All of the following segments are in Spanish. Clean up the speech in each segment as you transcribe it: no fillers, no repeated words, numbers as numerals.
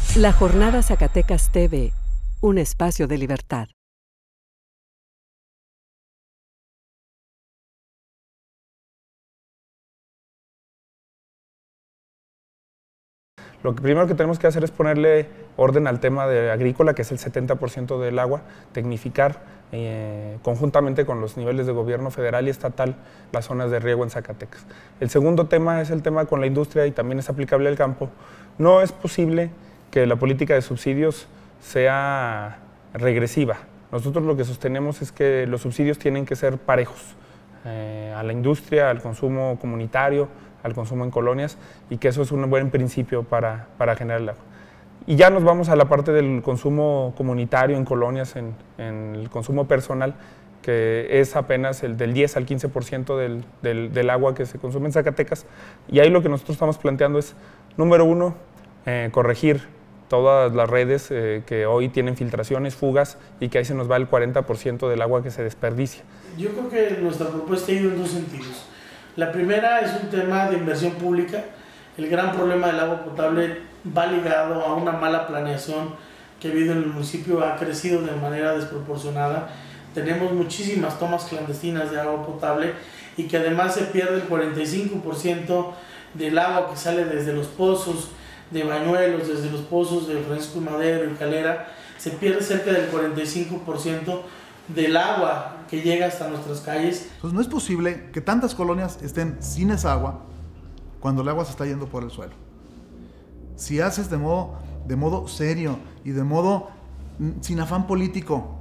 La Jornada Zacatecas TV, un espacio de libertad. Lo primero que tenemos que hacer es ponerle orden al tema de agrícola, que es el 70% del agua, tecnificar conjuntamente con los niveles de gobierno federal y estatal las zonas de riego en Zacatecas. El segundo tema es el tema con la industria y también es aplicable al campo. No es posible que la política de subsidios sea regresiva. Nosotros lo que sostenemos es que los subsidios tienen que ser parejos a la industria, al consumo comunitario, al consumo en colonias, y que eso es un buen principio para generar el agua. Y ya nos vamos a la parte del consumo comunitario en colonias, en el consumo personal, que es apenas el del 10 al 15% del agua que se consume en Zacatecas. Y ahí lo que nosotros estamos planteando es, número uno, corregir todas las redes que hoy tienen filtraciones, fugas, y que ahí se nos va el 40% del agua que se desperdicia. Yo creo que nuestra propuesta ha ido en dos sentidos. La primera es un tema de inversión pública. El gran problema del agua potable va ligado a una mala planeación que ha habido en el municipio, ha crecido de manera desproporcionada. Tenemos muchísimas tomas clandestinas de agua potable y que además se pierde el 45% del agua que sale desde los pozos de Bañuelos, desde los pozos de Francisco y Madero y Calera. Se pierde cerca del 45% del agua que llega hasta nuestras calles. Pues no es posible que tantas colonias estén sin esa agua cuando el agua se está yendo por el suelo. Si haces de modo serio y de modo sin afán político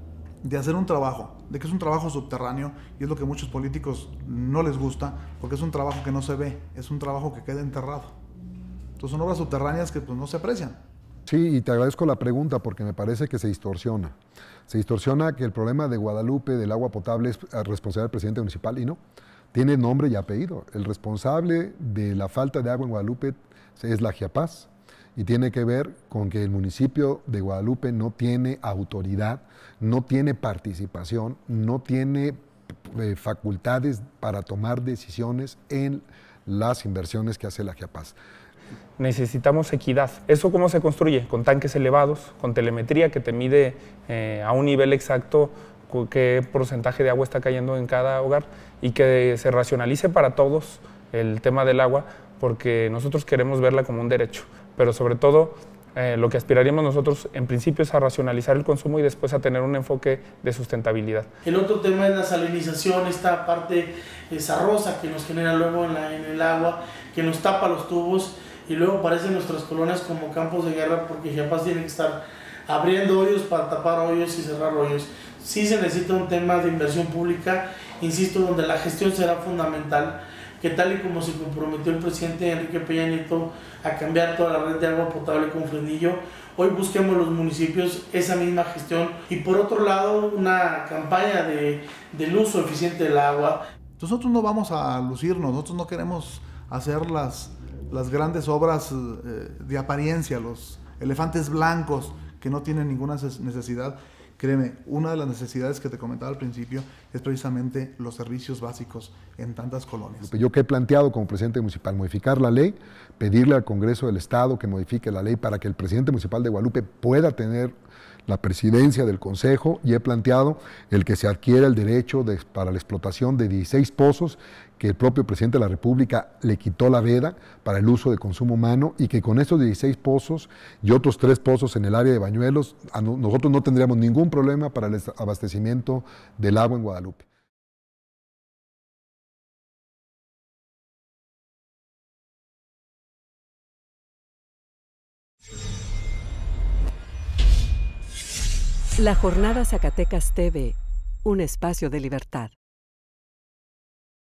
de hacer un trabajo, de que es un trabajo subterráneo, y es lo que a muchos políticos no les gusta, porque es un trabajo que no se ve, es un trabajo que queda enterrado. Entonces son obras subterráneas que pues no se aprecian. Sí, y te agradezco la pregunta porque me parece que se distorsiona. Se distorsiona que el problema de Guadalupe del agua potable es responsabilidad del presidente municipal, y no. Tiene nombre y apellido. El responsable de la falta de agua en Guadalupe es la GIAPAZ, y tiene que ver con que el municipio de Guadalupe no tiene autoridad, no tiene participación, no tiene facultades para tomar decisiones en las inversiones que hace la GIAPAZ. Necesitamos equidad. ¿Eso cómo se construye? Con tanques elevados, con telemetría que te mide a un nivel exacto qué porcentaje de agua está cayendo en cada hogar, y que se racionalice para todos el tema del agua, porque nosotros queremos verla como un derecho, pero sobre todo lo que aspiraríamos nosotros en principio es a racionalizar el consumo y después a tener un enfoque de sustentabilidad. El otro tema es la salinización, esta parte sarrosa que nos genera luego en el agua, que nos tapa los tubos, y luego parecen nuestras colonias como campos de guerra, porque GIAPAZ tiene que estar abriendo hoyos para tapar hoyos y cerrar hoyos. Sí se necesita un tema de inversión pública, insisto, donde la gestión será fundamental, que tal y como se comprometió el presidente Enrique Peña Nieto a cambiar toda la red de agua potable con Fresnillo, hoy busquemos los municipios esa misma gestión, y por otro lado una campaña del uso eficiente del agua. Nosotros no vamos a lucirnos, nosotros no queremos hacer las grandes obras de apariencia, los elefantes blancos que no tienen ninguna necesidad. Créeme, una de las necesidades que te comentaba al principio es precisamente los servicios básicos en tantas colonias. Yo que he planteado como presidente municipal modificar la ley, pedirle al Congreso del Estado que modifique la ley para que el presidente municipal de Guadalupe pueda tener la presidencia del Consejo, y he planteado el que se adquiera el derecho para la explotación de 16 pozos que el propio presidente de la República le quitó la veda para el uso de consumo humano, y que con estos 16 pozos y otros 3 pozos en el área de Bañuelos, nosotros no tendríamos ningún problema para el abastecimiento del agua en Guadalupe. La Jornada Zacatecas TV, un espacio de libertad.